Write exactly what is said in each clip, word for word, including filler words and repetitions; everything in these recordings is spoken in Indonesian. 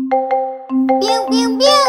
Biu biu biu.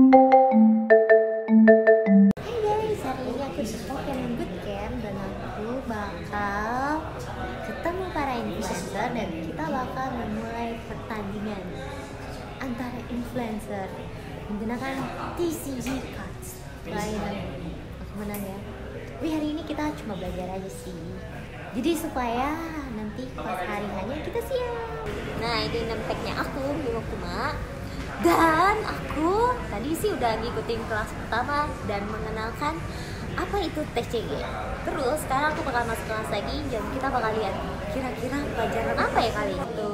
Hai guys, hari ini aku di Pokemon Bootcamp dan aku bakal ketemu para influencer dan kita bakal memulai pertandingan antara influencer menggunakan T C G cards. Doain aku menang ya. Tapi hari ini kita cuma belajar aja sih. Jadi supaya nanti pas hari hanya kita siap. Nah, ini enam packnya aku, Bimo Kuma. Dan aku tadi sih udah ngikutin kelas pertama dan mengenalkan apa itu T C G. Terus sekarang aku bakal masuk kelas lagi dan kita bakal lihat kira-kira pelajaran apa ya kali itu.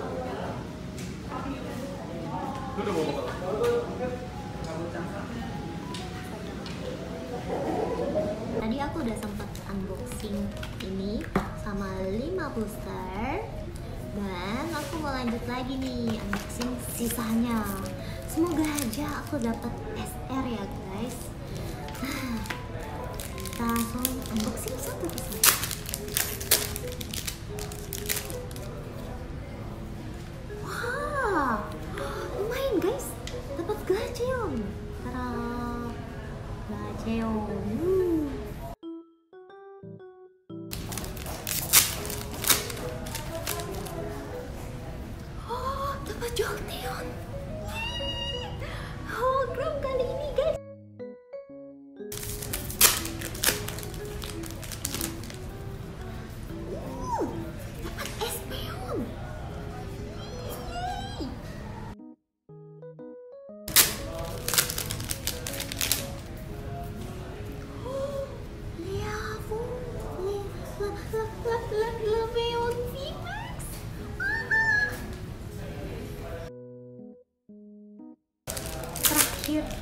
Tadi aku udah sempat unboxing ini sama lima booster. Dan aku mau lanjut lagi nih unboxing sisanya. Semoga aja aku dapat S R ya guys. Nah, kita langsung unboxing satu persatu. Wah, lumayan guys. Dapat Glaceon. Tara, Glaceon. Jolteon hologram kali ini guys. Uh, dapat Espeon. Oh, Leavu, Le, la, la, la, la, Leveon V-Max. Terakhir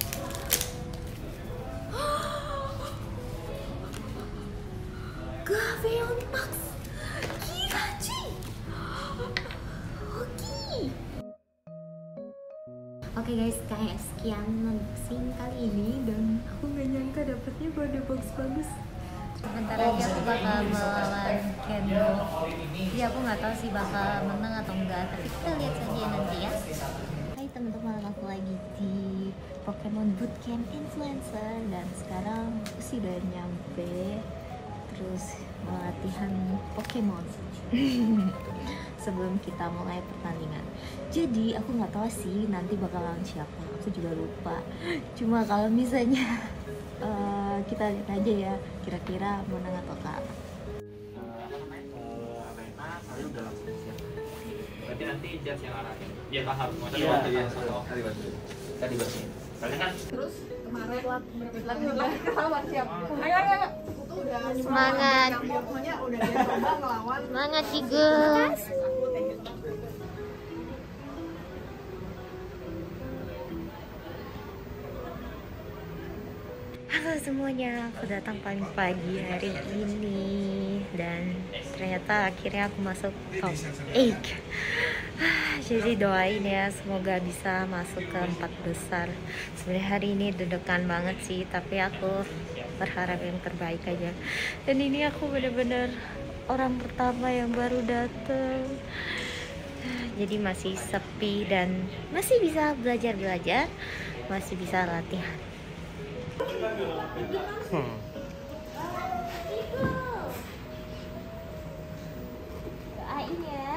Gaveon Max Kirachi. Oke Oke guys, kayak sekian unboxing kali ini dan aku gak nyangka dapetnya pada box bagus. Sebentar lagi aku bakal melawan Kendo. Jadi aku nggak tahu sih bakal menang atau enggak, tapi kita lihat saja nanti ya. Hai teman-teman, aku lagi di Pokemon Bootcamp Influencer dan sekarang aku sih udah nyampe terus latihan Pokemon sebelum kita mulai pertandingan. Jadi aku nggak tahu sih nanti bakal lawan siapa, aku juga lupa. Cuma kalau misalnya uh, kita lihat aja ya kira-kira menang atau kalah. Berarti nanti judge yang arahin. Dia paham. Iya, iya. Tadi bantu. Tadi bantu. Soalnya kan terus kemarin lagi lagi lawan siapa? Ayo ayo ayo. Itu udah Semangat. Pokoknya udah dia coba ngelawan. Semangat Tiga. Halo semuanya, aku datang paling pagi hari ini dan ternyata akhirnya aku masuk top delapan. Jadi doain ya, semoga bisa masuk ke empat besar. Sebenarnya hari ini deg-degan banget sih, tapi aku berharap yang terbaik aja. Dan ini aku bener-bener orang pertama yang baru datang. Jadi masih sepi dan masih bisa belajar-belajar, masih bisa latihan. Hmm. Doain ya.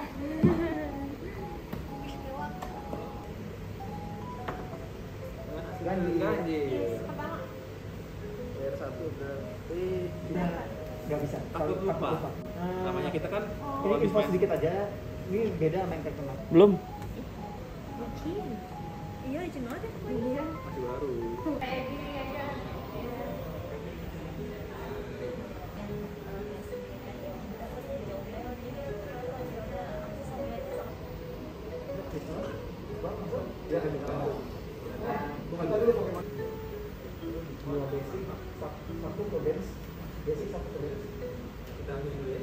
Ganti ganti. Bayar satu berarti nggak bisa. takut lupa. Namanya kita kan Ini info sedikit aja. Ini beda sama yang terkenal. belum Iya, izin aja. masih baru. Dua basic, satu ke dance, basic satu ke dance. Kita ambil dulu ya.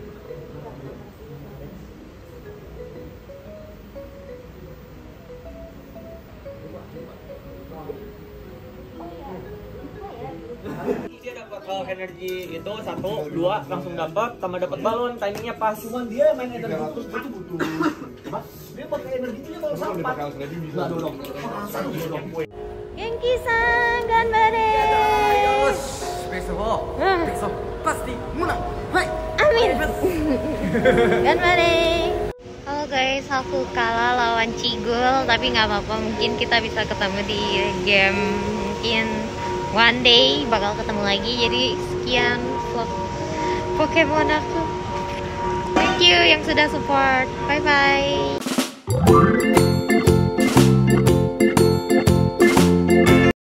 Dia dapat uh, energi itu satu, dua langsung dapat, sama dapat balon, timingnya pas. Cuman dia main energi terus dia tuh butuh. Dia pakai energi itu kalau kalau dia pakai alas ready bisa dorong. Genki-san, ganbare. Besok pasti menang. Hai. Amin. Ganbare. Halo guys, aku kalah lawan Cigul, tapi nggak apa-apa. Mungkin kita bisa ketemu di game, mungkin one day bakal ketemu lagi. Jadi sekian vlog Pokemon aku. Thank you yang sudah support. Bye bye.